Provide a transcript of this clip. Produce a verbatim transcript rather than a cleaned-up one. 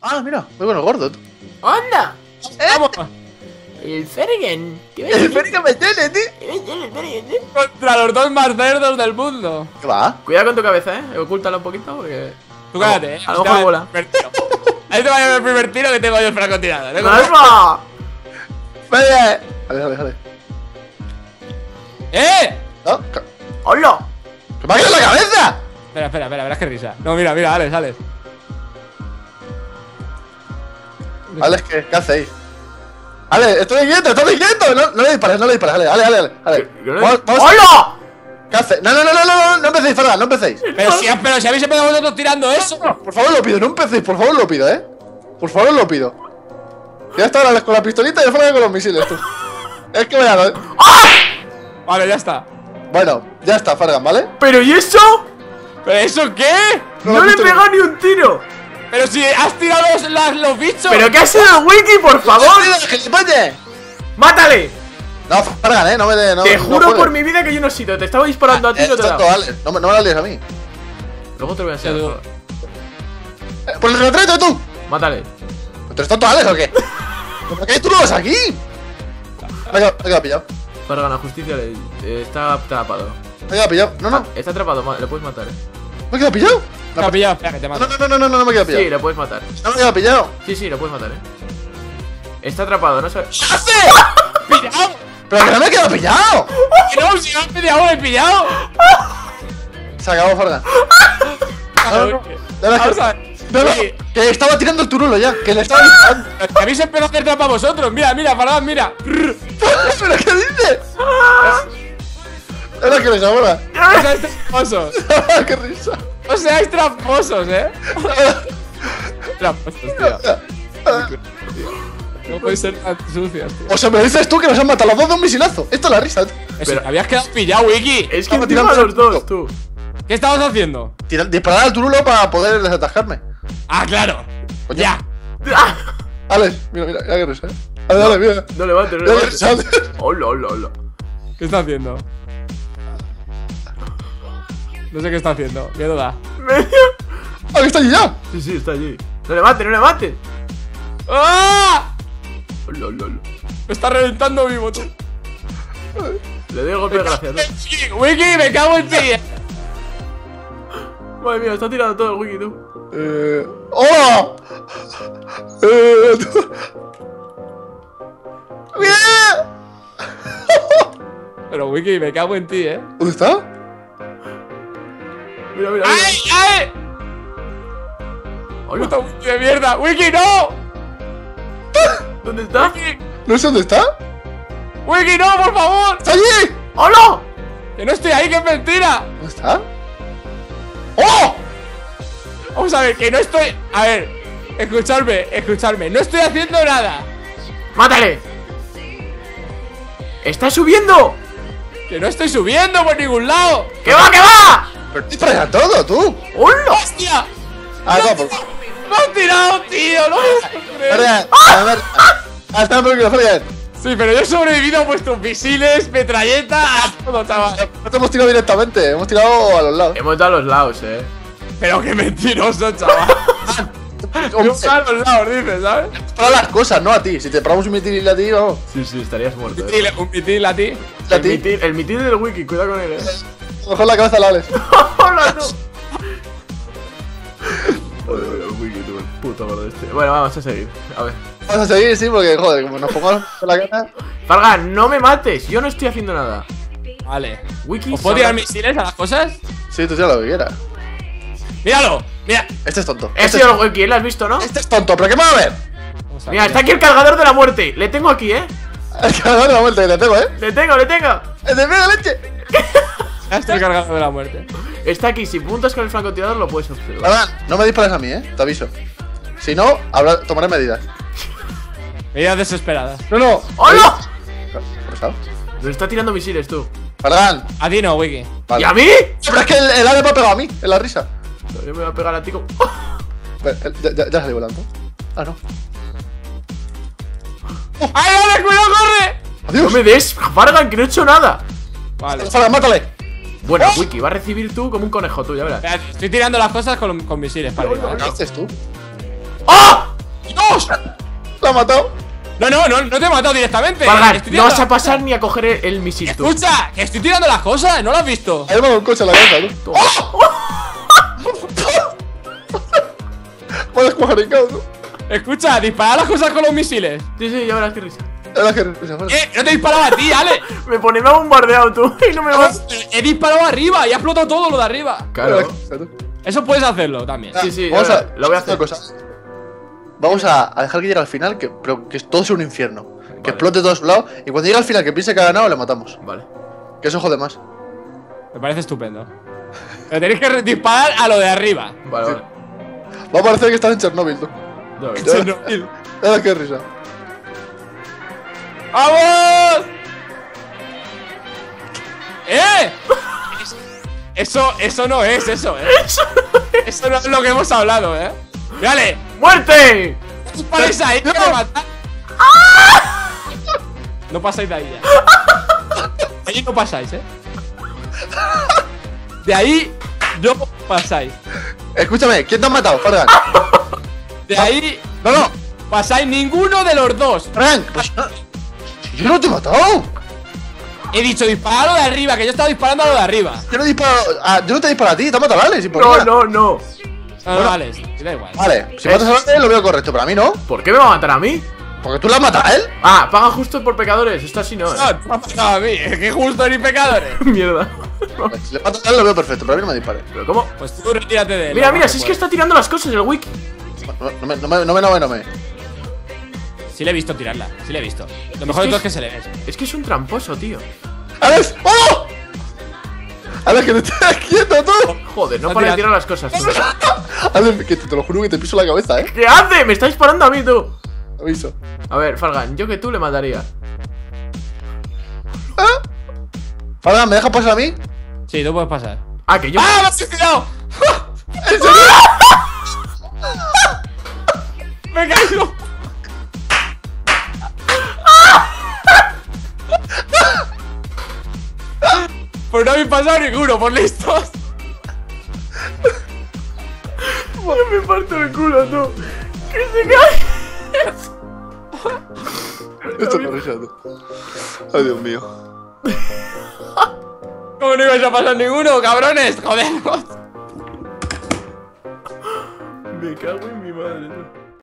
Ah, mira, muy bueno, gordo. Tú. ¡Anda! ¿Eh? ¡Vamos! El Fergen. El Fergen me tiene, tío. El Fergen, tío. Contra los dos más cerdos del mundo. ¿Qué va? Cuidado con tu cabeza, eh. Ocúltala un poquito porque. Tú cállate, eh. A lo mejor bola. Ahí te va a llevar el primer tiro que tengo yo el francotirador. ¿eh? ¡Alfa! Vale. Vale, vale, vale. ¡Eh! ¿No? ¿Qué ¡Hola! me ha caído en la cabeza? Espera, espera, espera, verás qué risa. No, mira, mira, Alex, Alex. Alex, ¿qué, ¿qué hacéis? Alex, estoy quieto, estoy quieto. No, no le dispares, no le dispares, Ale, Ale, Ale, Ale. Vamos, vamos. ¡Hola! ¿Qué haces? No, no, no, no, no, no, no empecéis, Fargan, no empecéis. Pero si, pero si habéis empezado vosotros tirando eso. Por favor, lo pido, no empecéis, por favor, lo pido, eh. Por favor, lo pido. Ya está Alex con la pistolita y Fargan con los misiles, tú. Es que vaya. Vale, ya está. Bueno, ya está, Fargan, ¿vale? ¿Pero y eso? ¿Pero eso qué? ¡No, no le he pegado ni un tiro! Pero si has tirado los, las, los bichos. ¿Pero qué ha sido el Wiki, por favor? ¡Gilipollas! ¡Mátale! No, Fargan, eh, no me de. No, te no juro puedes. por mi vida que yo no he sido. Te estaba disparando Ah, a ti y no te he tonto, dado. Alex, no, me- no me la líes a mí. Luego te lo voy a enseñar. Eh, ¡Por el retrato, tú! Mátale. ¿Tú eres tonto, Alex, o qué? ¿Por qué tú no vas aquí? Me ha quedado- me ha quedado pillado. Para ganar justicia, le- eh, está atrapado. Me ha quedado pillado. No, no. Está atrapado, ma- le puedes matar, eh. ¿Me he quedado pillado? Te ha pillado, espera, que te No, mato. no, no, no, no, no, no me he quedado Sí, pillado. le puedes matar. No me he quedado pillado. Sí, sí, le puedes matar, eh. Está atrapado, no sabe. ¿Qué hace? ¡Pillado! ¡Pero que no me he quedado pillado! Que no, si me has pillado, me he pillado. Se acabó, Fargan. No, no, no, no, Vamos a que, ver. no, no, Oye. que estaba tirando el turulo ya. Que le estaba disparando. Que habéis empezado a hacer trampa vosotros. Mira, mira, Fargan, mira. ¿Pero qué dices? Era que les ahora. No seáis tramposos. ¡Qué risa! No seáis tramposos, eh. Tramposos, tío. No podéis ser tan sucios, tío. O sea, me dices tú que nos han matado los dos de un misilazo. Esto es la risa. Eso, te habías quedado pillado, Wiki. Es que Estaba encima tirando los dos, el tú. ¿Qué estabas haciendo? Tira- Disparar al turulo para poder desatascarme. Ah, claro. Coño. Ya. ¡Ah! Alex, mira, mira, ya que risa. ¿eh? Dale, dale, mira. No levantes, no Mira que levantes. risa, Alex. Hola, hola, hola. ¿Qué está haciendo? No sé qué está haciendo. Miedo da. Medio. ¡Alex está allí ya! Sí, sí, está allí. No le mates, no le mates. ¡Ah! Hola, hola, hola. Me está reventando vivo, tú. Le doy golpe de gracia, ¿no? Wiki, Wiki, me cago en ti. Madre mía, está tirando todo el Wiki, tú. Eh. ¡Hola! Eh. tú- ¡Bien! Pero Wiki, me cago en ti, eh. ¿Dónde está? Mira, mira, mira. ¡Ay, ay! Hola. ¡Puta Wiki de mierda! ¡Wiki, no! ¿Dónde está? ¡Wiki! No sé dónde está. ¡Wiki, no, por favor! ¡Está allí! ¡Hola! ¡Que no estoy ahí, que es mentira! ¿Dónde está? ¡Oh! Vamos a ver, que no estoy... A ver, escuchadme, escuchadme. No estoy haciendo nada. ¡Mátale! ¡Está subiendo! Que no estoy subiendo por ningún lado. ¡Que va, que va! Pero dispara a todo, tú. ¡Hola! ¡Hostia! Ah, no, por ¡Me has tirado, tío! ¡No me puedo creer! Fargan, a ver. Ah, está por aquí, Fargan. Sí, pero yo he sobrevivido a vuestros misiles, metralleta, a todo, chaval. No te hemos tirado directamente, hemos tirado a los lados. Hemos dado a los lados, eh. Pero qué mentiroso, chaval. Hombre, A los lados, dices, ¿sabes? para las cosas, no a ti. Si te paramos un misil a ti, vamos. Sí, sí, estarías muerto, eh. Mitil, un mitil a ti. A El ti. mitil, el mitil del Wiki, cuidado con él, eh. Mejor la cabeza al Alex. ¡Hola, tú! Joder, el Wiki, tú, el puto gordo este. Bueno, vamos a seguir. A ver. Vamos a seguir, sí, porque, joder, como nos pongamos en la cara. Fargan, no me mates, yo no estoy haciendo nada. Vale. Wiki, ¿Os puedo tirar sabrá- misiles a las cosas? Sí, tú tira lo que quieras. ¡Míralo! Mira. Este es tonto. He Este sido es, el Wiki, ¿lo has visto, no? este es tonto, pero ¿qué me va a ver? Vamos a Mira, ver. está aquí el cargador de la muerte. Le tengo aquí, eh. Es que me da la vuelta que le tengo, ¿eh? Le tengo, le tengo. ¡Es de mega leche! Ya estoy cargado de la muerte. Está aquí, si puntas con el francotirador lo puedes observar. Fargan, no me dispares a mí, ¿eh? Te aviso. Si no, habrá, tomaré medidas. Medidas desesperadas. No, no. ¡Hola! ¿Por eso? Nos está tirando misiles, tú. Fargan. A ti no, Wiki. Vale. ¿Y a mí? Pero es que el, el ave me ha pegado a mí, en la risa. Yo me voy a pegar a ti como... Vale, el- Ya, ya, ya salí volando. Ah, no. ¡Ay, dale, cuidado, corre! No ¡Adiós! me des, Fargan, que no he hecho nada. Vale. Fargan, mátale. Bueno, Wiki, va a recibir tú como un conejo, tú, ya verás. Espérate, estoy tirando las cosas con, con misiles para arriba, ¿Qué ¿eh? haces tú? ¡Oh! La ha matado. No, no, no, no te he matado directamente. Fargan, Estoy no tirando vas a las pasar ni a coger el, el misil tú. Escucha, que estoy tirando las cosas, ¿no lo has visto? Ahí va un coche a la cabeza, tú. Puedes cuajaricado, tú. Escucha, dispara las cosas con los misiles. Sí, sí, ya verás qué risa. Era que risa, vale. Eh, no te he disparado a ti, Ale. Me pone, me ha bombardeado tú y no me vas. He disparado arriba y ha explotado todo lo de arriba. Claro. Era que risa, tú. Eso puedes hacerlo también. Sí, sí, Vamos ya a, verás, lo voy a hacer. una cosa. Vamos a, a dejar que llegue al final, que, pero que todo sea un infierno. Que explote todo a su lado. Y cuando llegue al final, que piense que ha ganado, le matamos. Vale. Que eso jode más. Me parece estupendo. Pero tenéis que disparar a lo de arriba. Vale, vale. Va a parecer que estás en Chernobyl, tú. Ya verás. Chernobyl. Era que risa. ¡Vamos! ¡Eh! Eso, eso no es eso, eh. Eso no es lo que hemos hablado, eh. ¡Dale! ¡Muerte! ¡Disparáis ahí! ¡Que me matan! No pasáis de ahí ya. De ahí no pasáis, eh. De ahí no pasáis. Escúchame, ¿quién te ha matado, Fargan? De ahí No, no. pasáis ninguno de los dos. Fargan, pues no. Si yo no te he matado. He dicho disparar a lo de arriba, que yo estaba disparando a lo de arriba. Yo no he disparado. Ah, yo no te he disparado a ti, te ha matado a Ale, sin No, problema. no, no. No, no, vale, da igual. Vale, si matas a Ale, lo veo correcto, pero a mí no. ¿Por qué me va a matar a mí? Porque tú la has matado a él. Ah, paga justo por pecadores. Esto así no, eh. No, tú me has matado a mí, es que justo ni pecadores. Mierda. Si le matas a él, lo veo perfecto, pero a mí no me dispare. ¿Pero cómo? Pues tú retírate de él. Mira, lo mira, más si es que puedas. está tirando las cosas el wiki. No, no me, no me, no me, no me, no me. Sí le he visto tirarla, sí le he visto. Lo mejor de todo es que se le ve. Es que es un tramposo, tío. ¡Alex! ¡Oh! ¡Alex, que te estás quieto, tú! Joder, no No para de tira- tirar las cosas, tío. Alex, que te, te lo juro que te piso la cabeza, eh. ¿Qué hace? Me está disparando a mí, tú. Aviso. A ver, Fargan, yo que tú le mataría. Fargan, ¿me dejas pasar a mí? Sí, tú puedes pasar. Ah, que yo. ¡Ah, me has tirado! ¿En serio? ¡Me he caído! Pues no habéis pasado ninguno, por listos. Yo me parto el culo, tú. Que se cae. Esto es risa, tú. Ay, Dios mío. ¿Cómo no ibais a pasar ninguno, cabrones? Joder. Me cago en mi madre, tú.